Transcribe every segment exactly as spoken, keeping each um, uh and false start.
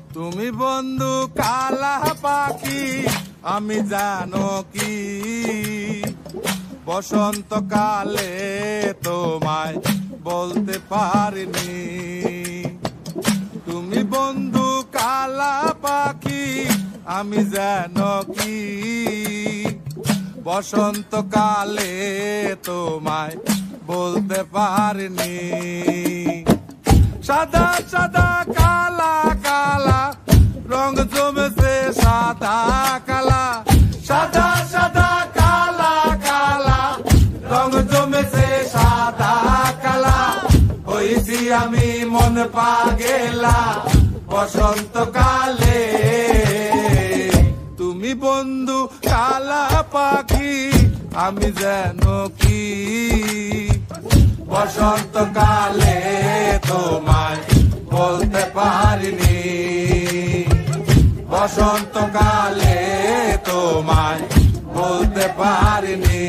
তুমি বন্ধু কালা পাখি আমি জানো কি বসন্ত কালে তোমায় বলতে পারিনি। তুমি বন্ধু কালা পাখি আমি জানো কি বসন্ত কালে তোমায় বলতে পারিনি। সাদা সাদা কালা কালা রং জমেছে সাদা কালা, সাদা সাদা কালা কালা রং জমেছে সাদা কালা। হইছি আমি মন পাগেলা বসন্ত কালে। তুমি বন্ধু কালা পাখি আমি যেন কি বসন্ত কালে তোমায় বলতে পারিনি। বসন্ত কালে তোমায় বলতে পারিনি।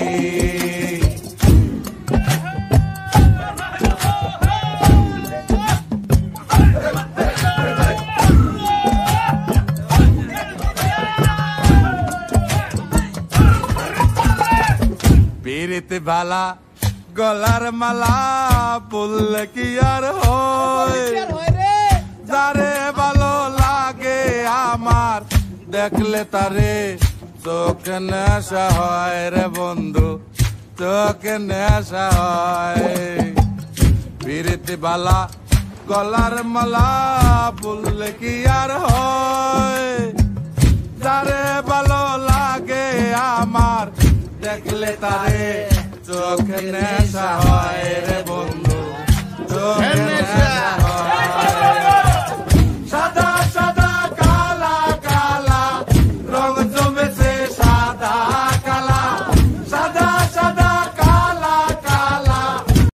পিরিত বালা গলার মালা বললে কি আর হয়, যারে ভালো লাগে আমার দেখলে তারে চোখে নেশা হয় রে বন্ধু, চোখে নেশা হয়। পিরিতি বালা গলার মালা বললে কি আর হয়, যারে ভালো লাগে আমার দেখলে তারে চোখে নেশা হয় রে বন্ধু, চোখে নেশা হয়।